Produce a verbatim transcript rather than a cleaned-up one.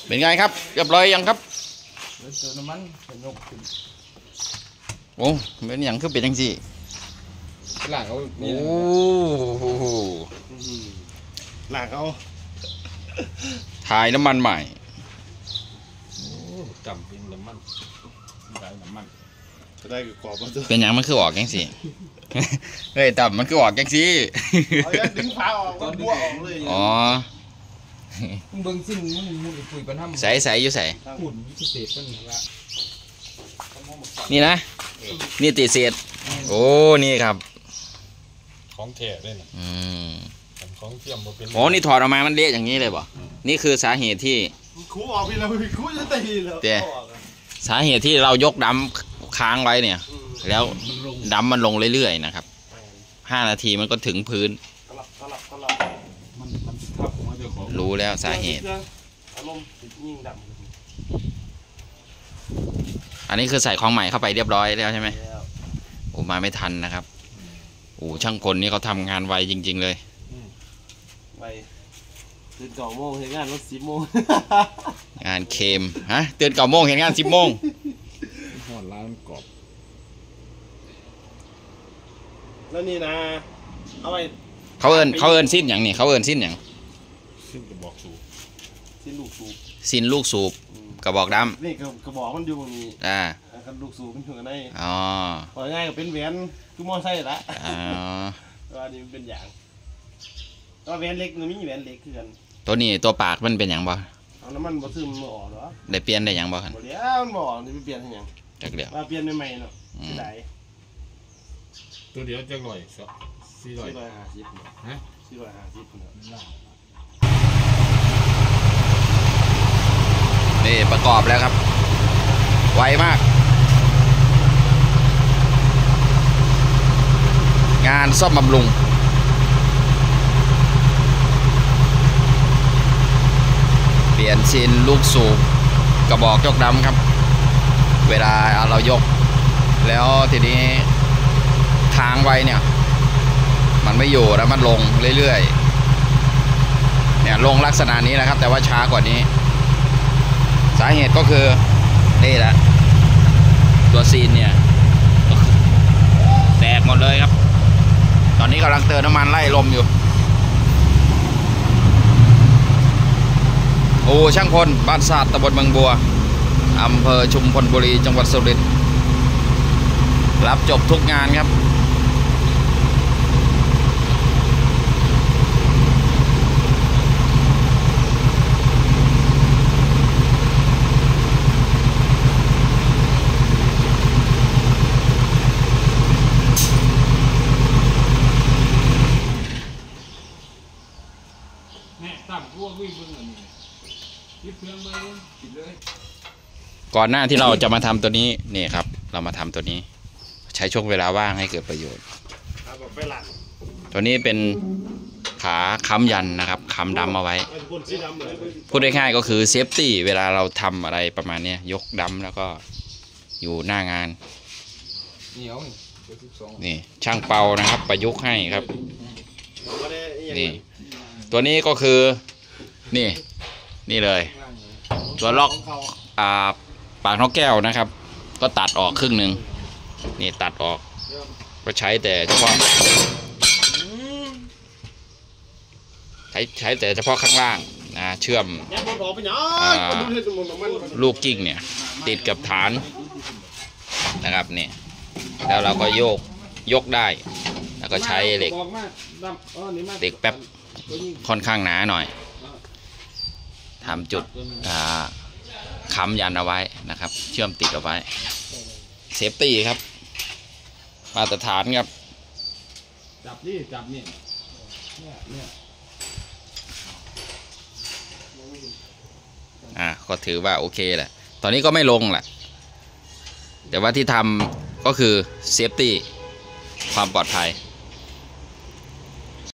เป็นไงครับเรียบร้อยยังครับเติมน้ำมันเป็นยกขึ้นโอ้เป็นอย่างคือเป็นยังสิหลังเขาโอ้โหหลังเขาถ่ายน้ำมันใหม่จำเป็นน้ำมันได้น้ำมันจะได้กรอบมาเป็นอย่างมันคือออกยังสิเฮ้ยต่ำมันคือออกยังสิเอาอย่างดึงฟ้าออกตอนบัวออกเลยอ๋อมึงเบิ่งสิ้นมึงมึงคุยปัญหาใส่ใส่อยู่ใส่หุ่นพิเศษต้นละนี่นะนี่ติเศษโอ้นี่ครับของแท้เลยนะอืมของเทียมบ่เป็นโอ้นี่ถอดออกมามันเละอย่างนี้เลยบ่นี่คือสาเหตุที่ครูออกไปแล้วครูจะตีแล้วแต่สาเหตุที่เรายกดำค้างไว้เนี่ยแล้วดำมันลงเรื่อยๆนะครับห้านาทีมันก็ถึงพื้นรู้แล้วสาเหตุอันนี้คือใส่ของใหม่เข้าไปเรียบร้อยแล้วใช่ไหมโอ้มาไม่ทันนะครับโอ้ช่างคนนี้เขาทำงานไวจริงๆเลยไวตื่นเก้าโมงเห็นงานรถสิบโมงงานเค็มฮะตื่นเก้าโมงเห็นงานสิบโมงหอดร้านกรอบแล้วนี่นะเอาไปเขาเอินเขาเอินสิ้นอย่างนี้เขาเอินสิ้นอย่างสิ้นกระบอกสูบสิ้นลูกสูบสิ้นลูกสูบกระบอกดำนี่กระบอกมันอยู่ตรงนี้อ่าลูกสูบมันอยู่กันได้อ๋อพอง่ายก็เป็นแหวนคือมอไซค์ละอ๋อตัวนี้มันเป็นอย่างตัวแหวนเล็กมันมีแหวนเล็กคือกันตัวนี้ตัวปากมันเป็นอย่างบ่เอาน้ำมันบ่ซึมมันออกเหรอได้เปลี่ยนได้อย่างบ่ครับบ่เดี๋ยวมันบ่นี่มันเปลี่ยนให้ยังจักเดียวมาเปลี่ยนใหม่ๆเนาะสิได้ตัวเดียวจักร้อยสี่ร้อยสี่ร้อยห้าสิบฮะสี่ร้อยห้าสิบนี่ประกอบแล้วครับไวมากงานซ่อมบำรุงเปลี่ยนซีนลูกสูบกระบอกยกดำครับเวลาเรายกแล้วทีนี้ทางไวเนี่ยมันไม่อยู่แล้วมันลงเรื่อยๆเนี่ยลงลักษณะนี้นะครับแต่ว่าช้ากว่านี้สาเหตุก็คือนี่แหละตัวซีนเนี่ยแตกหมดเลยครับตอนนี้กำลังเติมน้ำมันไล่ลมอยู่โอ้ช่างพลบ้านศาสตร์ตำบลบางบัวอำเภอชุมพลบุรีจังหวัดสุรินทร์รับจบทุกงานครับก่อนหน้าที่เราจะมาทำตัวนี้นี่ครับเรามาทำตัวนี้ใช้ช่วงเวลาว่างให้เกิดประโยชน์ตัวนี้เป็นขาค้ำยันนะครับค้ำดำเอาไว้พูดง่ายๆก็คือเซฟตี้เวลาเราทำอะไรประมาณนี้ยกดำแล้วก็อยู่หน้างานนี่ช่างเป่านะครับประยุกต์ให้ครับนี่ตัวนี้ก็คือนี่นี่เลยตัวล็อกอ่าปากนกแก้วนะครับก็ตัดออกครึ่งหนึ่งนี่ตัดออกก็ใช้แต่เฉพาะใช้ใช้แต่เฉพาะข้างล่างนะเชื่อมลูกกิ้งเนี่ยติดกับฐานนะครับนี่แล้วเราก็โยกยกได้แล้วก็ใช้เหล็กเหล็กแป๊บค่อนข้างหนาหน่อยทำจุดค้ำยันเอาไว้นะครับเชื่อมติดเอาไว้เซฟตี้ครับมาตรฐานครับจับนี่จับนี่เนี่ยอ่ะก็ถือว่าโอเคแหละตอนนี้ก็ไม่ลงแหละแต่ว่าที่ทำก็คือเซฟตี้ความปลอดภัย